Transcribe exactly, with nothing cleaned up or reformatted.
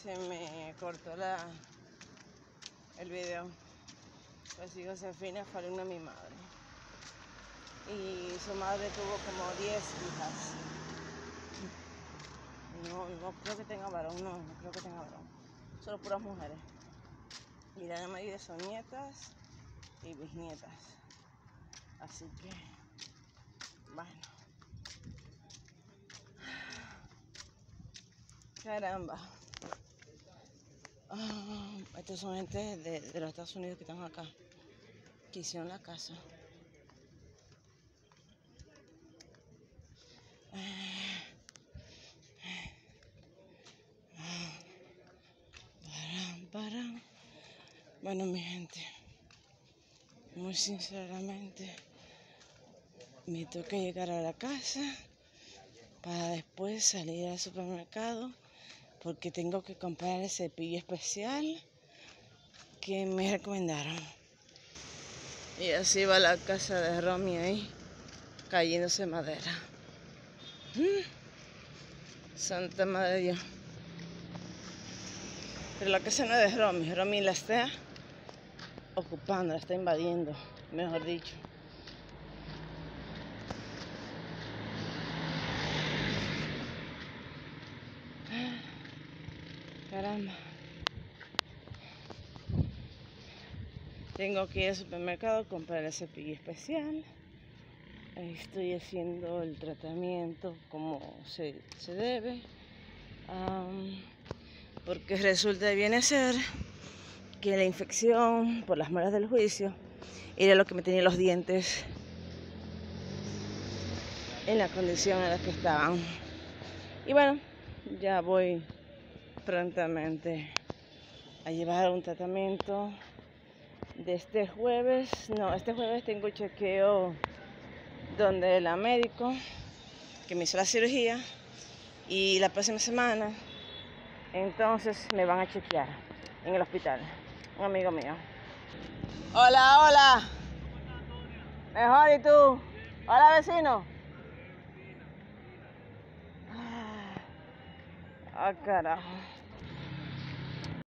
se me cortó la, el video. Pues hijo Josefina fue alumna de mi madre. Y su madre tuvo como diez hijas. No, no creo que tenga varón, no, no creo que tenga varón. Solo puras mujeres. Y la mayoría son nietas y bisnietas. Así que, bueno. Caramba. Oh, estos son gente de, de los Estados Unidos que están acá, que hicieron la casa. Paran. Bueno, mi gente, muy sinceramente, me toca llegar a la casa para después salir al supermercado porque tengo que comprar el cepillo especial que me recomendaron. Y así va la casa de Romy ahí, cayéndose madera. ¿Mm? Santa Madre de Dios. Pero la casa no es de Romy, Romy la está ocupando, la está invadiendo, mejor dicho. Caramba. Tengo que ir al supermercado a comprar el cepillo especial. Estoy haciendo el tratamiento como se, se debe. Um, porque resulta y viene a ser que la infección por las malas del juicio era lo que me tenía los dientes en la condición en la que estaban. Y bueno, ya voy prontamente a llevar un tratamiento de este jueves. No, este jueves tengo chequeo donde la médico que me hizo la cirugía, y la próxima semana entonces me van a chequear en el hospital, un amigo mío. Hola, hola. Mejor, ¿y tú? Hola, vecino. Ah, carajo.